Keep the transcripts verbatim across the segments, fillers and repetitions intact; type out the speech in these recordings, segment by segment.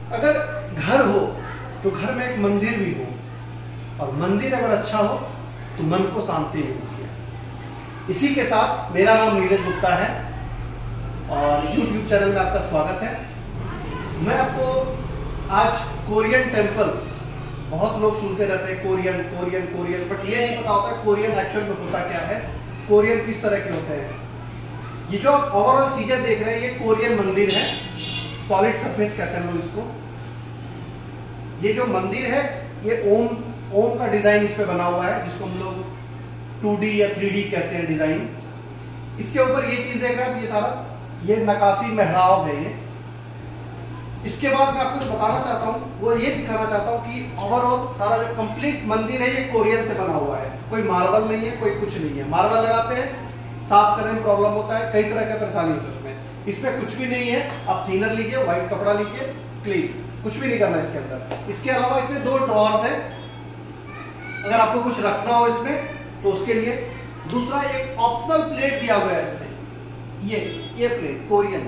अगर घर हो तो घर में एक मंदिर भी हो, और मंदिर अगर अच्छा हो तो मन को शांति मिलती है। इसी के साथ मेरा नाम नीरज गुप्ता है और यूट्यूब चैनल में आपका स्वागत है। मैं आपको आज कोरियन टेम्पल, बहुत लोग सुनते रहते हैं कोरियन कोरियन कोरियन, बट ये नहीं पता होता कोरियन एक्चुअल में होता क्या है, कोरियन किस तरह के होते हैं। ये जो आप ओवरऑल चीजें देख रहे हैं ये कोरियन मंदिर है, सॉलिड सरफेस कहते हैं लोग इसको। ये जो मंदिर है ये ओम ओम का डिजाइन इस पे बना हुआ है, जिसको हम लोग टू डी या थ्री डी कहते हैं डिजाइन। इसके ऊपर ये चीज देख रहे हैं, ये सारा ये नकाशी मेहराब है ये। इसके बाद मैं आपको जो बताना चाहता हूँ वो ये दिखाना चाहता हूँ कि ओवरऑल सारा जो कंप्लीट मंदिर है ये कोरियन से बना हुआ है। कोई मार्बल नहीं है, कोई कुछ नहीं है। मार्बल लगाते हैं, साफ करने में प्रॉब्लम होता है, कई तरह का परेशानी होती है उसमें। इसमें कुछ भी नहीं है। आप थिनर लीजिए, व्हाइट कपड़ा लीजिए, क्लीन, कुछ भी नहीं करना इसके अंदर। इसके अलावा इसमें दो ड्रॉर्स है, अगर आपको कुछ रखना हो इसमें तो उसके लिए। दूसरा एक ऑप्शनल प्लेट दिया हुआ है इसमें, ये ये प्लेट कोरियन।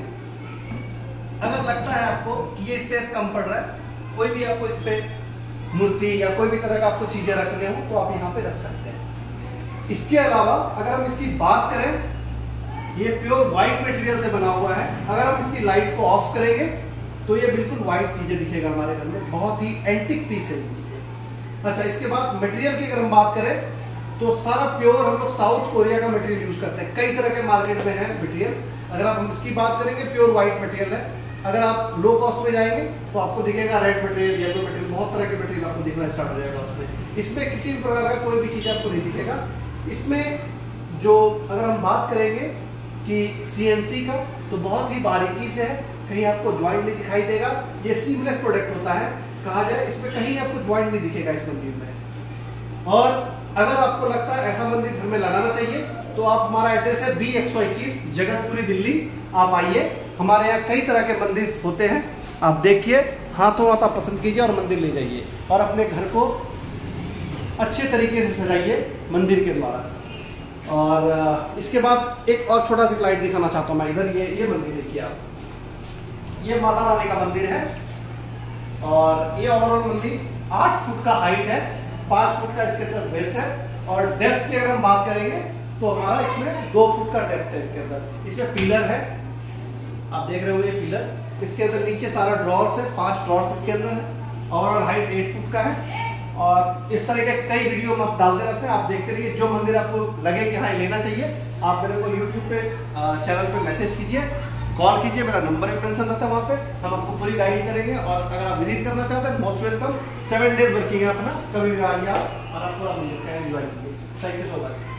अगर लगता है आपको कि ये स्पेस कम पड़ रहा है, कोई भी आपको इस पे मूर्ति या कोई भी तरह का आपको चीजें रखने हो तो आप यहाँ पे रख सकते हैं। इसके अलावा अगर हम इसकी बात करें, ये प्योर व्हाइट मटेरियल से बना हुआ है। अगर हम इसकी लाइट को ऑफ करेंगे तो ये बिल्कुल व्हाइट चीजें दिखेगा हमारे घर में, बहुत ही एंटिक पीस है। अच्छा, इसके बाद मटेरियल की अगर हम बात करें तो सारा प्योर हम लोग साउथ कोरिया का मटेरियल यूज करते हैं। कई तरह के मार्केट में है मटेरियल। अगर आप हम इसकी बात करेंगे प्योर व्हाइट मटेरियल है। अगर आप लो कॉस्ट में जाएंगे तो आपको दिखेगा रेड मटेरियल, येलो मटेरियल, बहुत तरह के मटेरियल आपको दिखना स्टार्ट हो जाएगा उसमें। इसमें किसी भी प्रकार का कोई भी चीज आपको नहीं दिखेगा। इसमें जो अगर हम बात करेंगे कि सीएनसी का, तो बहुत ही बारीकी से है, कहीं आपको ज्वाइंट नहीं दिखाई देगा। ये सीमलेस प्रोडक्ट होता है कहा जाए, इसमें कहीं आपको ज्वाइंट नहीं दिखेगा इस मंदिर में। और अगर आपको लगता है ऐसा मंदिर घर में लगाना चाहिए तो आप, हमारा एड्रेस है बी एक सौ इक्कीस जगतपुरी दिल्ली। आप आइए, हमारे यहाँ कई तरह के मंदिर होते हैं। आप देखिए, हाथों हाथ आप पसंद कीजिए और मंदिर ले जाइए और अपने घर को अच्छे तरीके से सजाइए मंदिर के द्वारा। और इसके बाद एक और छोटा सा लाइट दिखाना चाहता हूँ मैं इधर। ये ये मंदिर देखिए आप, ये माता रानी का मंदिर है और ये ओवरऑल मंदिर आठ फुट का हाइट है, पाँच फुट का इसके अंदर ब्रेथ है, और डेप्थ की अगर हम बात करेंगे तो हमारा इसमें दो फुट का डेप्थ है। इसके अंदर इसमें पिलर है, आप देख रहे हो ये पिलर। इसके अंदर नीचे सारा ड्रॉर्स है, पांच ड्रॉर्स इसके अंदर है। ओवरऑल हाइट एट फुट का है। और इस तरह के कई वीडियो हम आप डालते रहते हैं, आप देखते रहिए। जो मंदिर आपको लगे कि हाँ लेना चाहिए, आप मेरे को यूट्यूब पे चैनल पे मैसेज कीजिए, कॉल कीजिए, मेरा नंबर भी मेंशन रहता है वहाँ पे। हम आपको पूरी गाइड करेंगे। और अगर आप विजिट करना चाहते हैं, most welcome. Seven days working है अपना, कभी भी आइए आप और आप पूरा मंदिर का एंजॉय कीजिए। Thank you so much.